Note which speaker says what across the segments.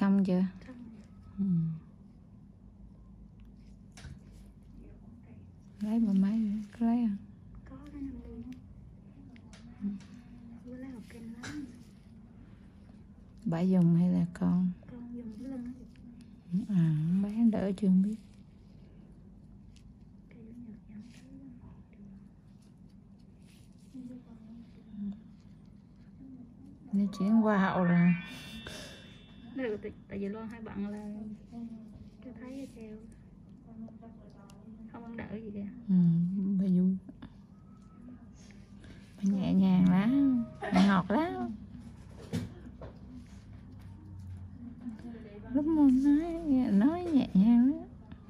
Speaker 1: xong chưa? Ừ. Lấy bộ máy có lấy không?
Speaker 2: Có cái năm luôn. Bữa lấy hộp kem lắm.
Speaker 1: Bà dùng hay là con?
Speaker 2: Con dùng cái lưng.
Speaker 1: À, bé đỡ chưa biết. Đi chuyển qua hậu rồi.
Speaker 2: Được, tại vì lo hai bạn là cho thấy treo không ăn đỡ gì kìa.
Speaker 1: Bà vui. Bà nhẹ nhàng lắm, bà ngọt lắm. Lúc mà nói nhẹ nhàng lắm.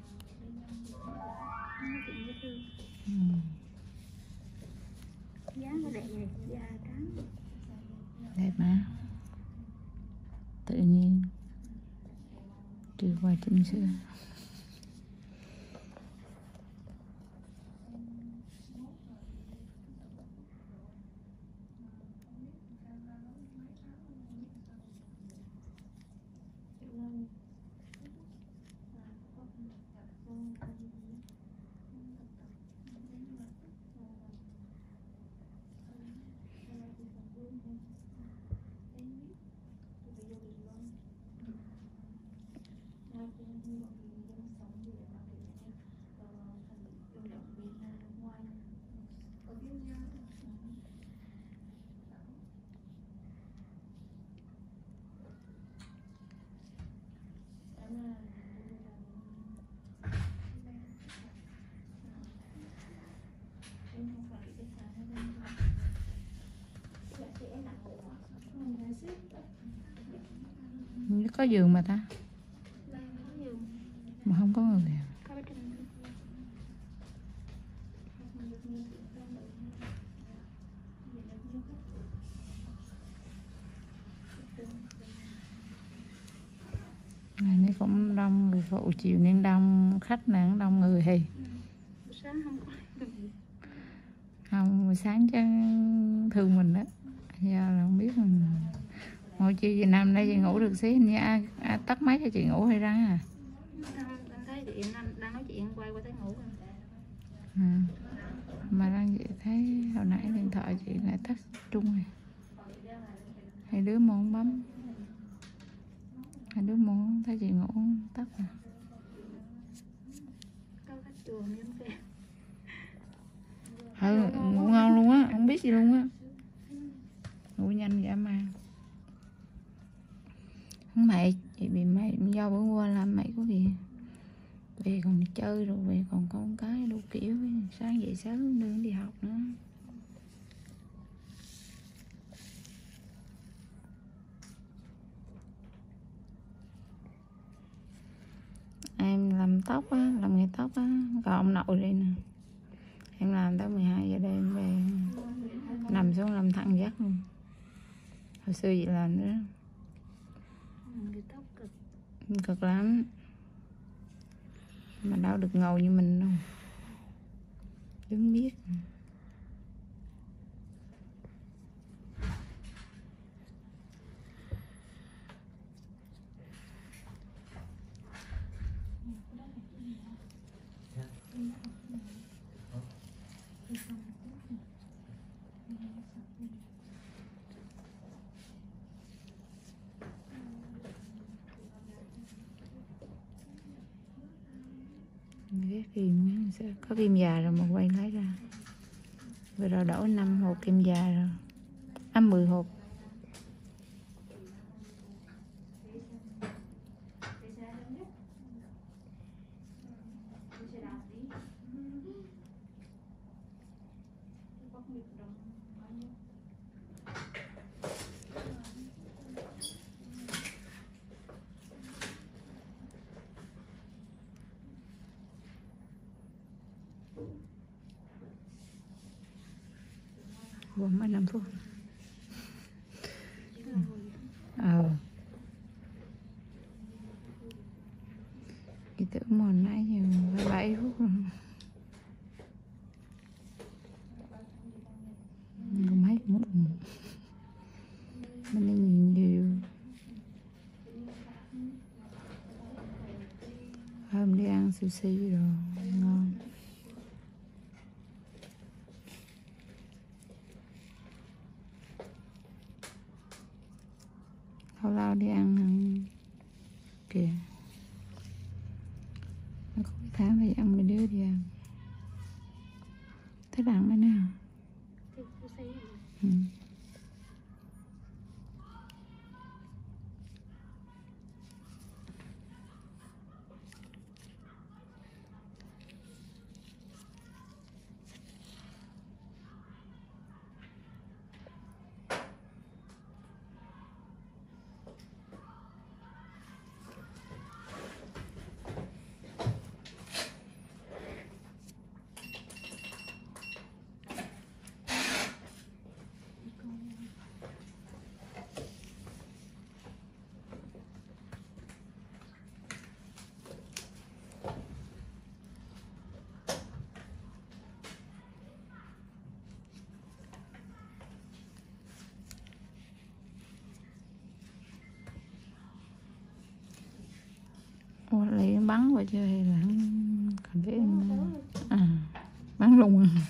Speaker 2: Nói chuyện với Thương. Dáng nó đẹp vậy, da trắng.
Speaker 1: Đẹp mà. Tự nhiên. Chưa qua chỉnh sửa. Có giường mà ta? Mà không có người à? Ngày nay cũng đông người phụ, chiều nên đông khách nè, đông người thì
Speaker 2: Sáng không có.
Speaker 1: không, buổi sáng chứ thương mình đó. Giờ là không biết mình ngồi chiều về năm nay chị ngủ được xí, hình như tắt máy cho chị ngủ hay răng à?
Speaker 2: Anh thấy chị đang nói chuyện quay qua thấy ngủ rồi.
Speaker 1: Mà đang chị thấy hồi nãy điện thoại chị lại tắt trung rồi. Hai đứa muốn bấm. Hai đứa muốn thấy chị ngủ tắt à.
Speaker 2: Có khách chùa miếng phê.
Speaker 1: Ngủ ngon luôn á, không biết gì luôn á. Ngủ nhanh dã man. Không mày, chị bị mày do bữa qua làm mày có gì. Về còn đi chơi rồi về còn con cái đủ kiểu. Sáng dậy sớm đưa đi học nữa. Em làm tóc á, làm nghề tóc á, còn ông nội đây nè. Em làm tới 12 giờ đêm về nằm xuống làm thẳng giấc luôn. Hồi xưa chị làm nữa.
Speaker 2: Người tóc cực.
Speaker 1: Cực lắm. Mà đâu được ngầu như mình đâu. Đứng biết. Cái kim có kim già rồi mà quay lấy ra. Vừa rồi đổ 5 hộp kim già rồi. 10 hộp. Vừa mới 5 phút. Chị tưởng mà nãy giờ 7 phút rồi. Không mấy cũng mình đi nhìn nhiều. sushi rồi ngon. Lâu lâu đi ăn kìa, nó cuối tháng thì ăn mấy đứa đi ăn. Thích ăn mấy nào? Ừ. Ủa, lấy bắn qua chưa hay là cần phải bắn luôn à?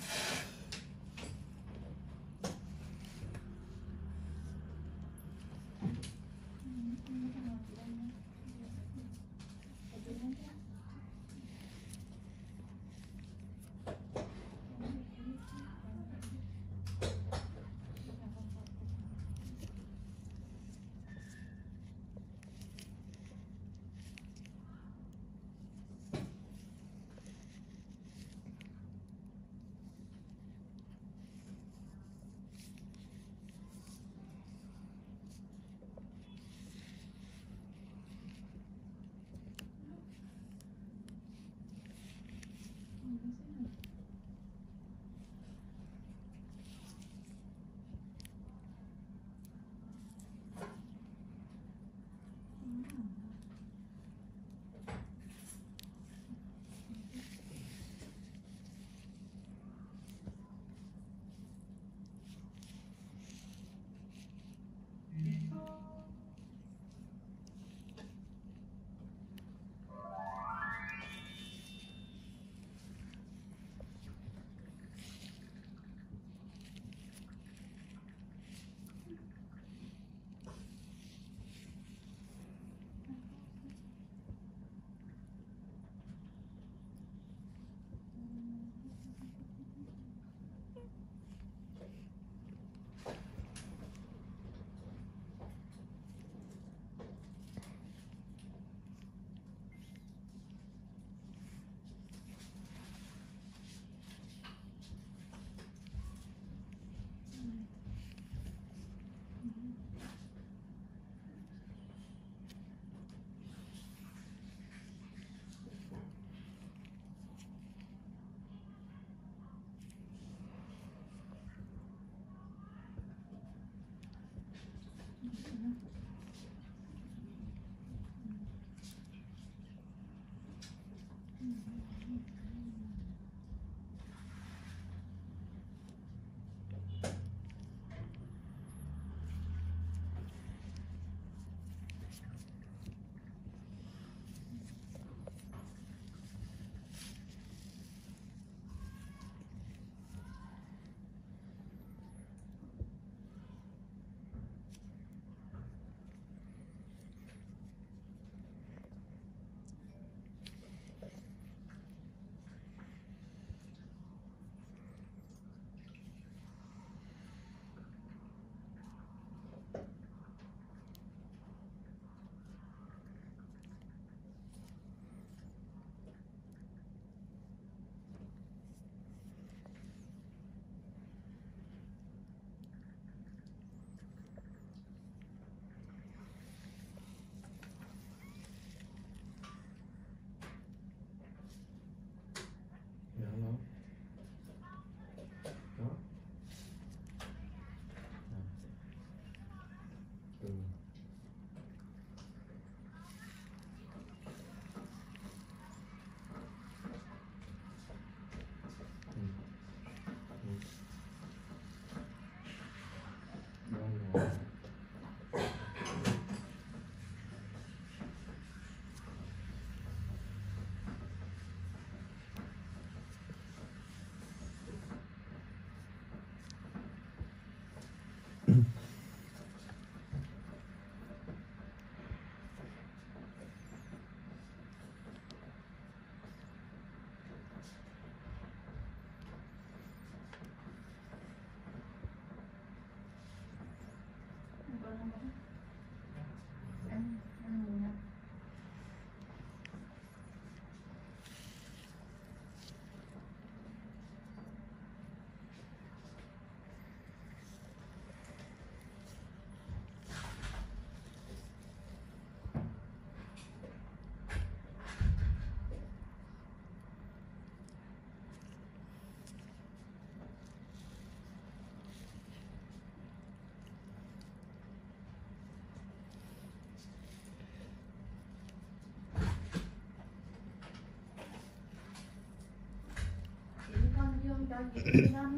Speaker 3: Cho chị 5